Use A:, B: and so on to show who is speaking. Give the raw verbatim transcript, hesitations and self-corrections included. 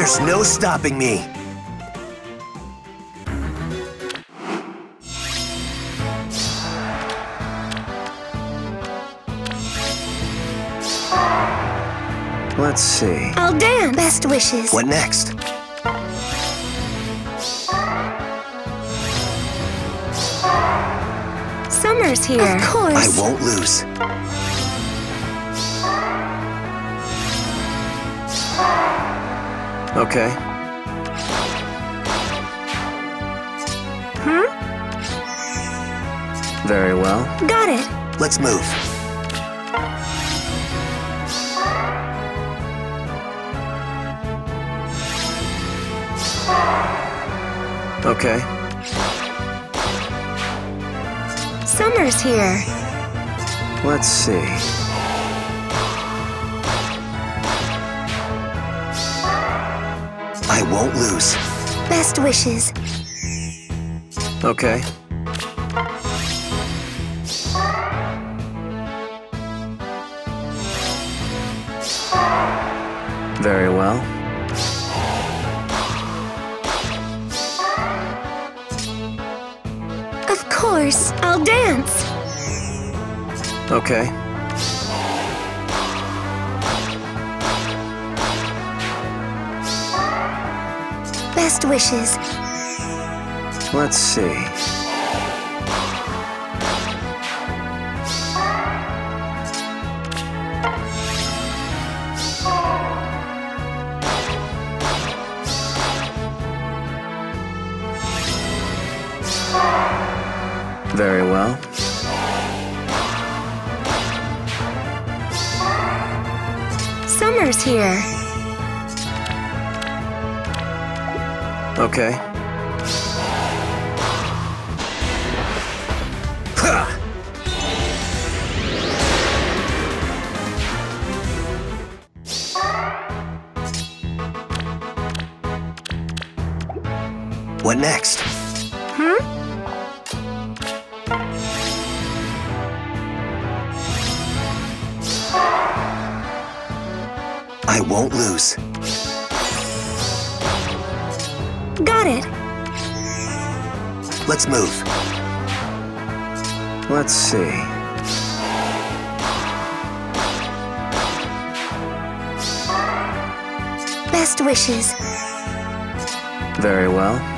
A: There's no stopping me. Let's see.
B: I'll dance. Best wishes.
A: What next?
B: Summer's here. Of course.
A: I won't lose. Okay.
B: Hmm?
A: Very well.
B: Got it.
A: Let's move. Okay.
B: Summer's here.
A: Let's see. I won't lose.
B: Best wishes.
A: Okay. Very well.
B: Of course, I'll dance.
A: Okay.
B: Best wishes.
A: Let's see. Very well.
B: Summer's here.
A: Okay. Ha! What next?
B: Hmm?
A: I won't lose.
B: Got it.
A: Let's move. Let's see.
B: Best wishes.
A: Very well.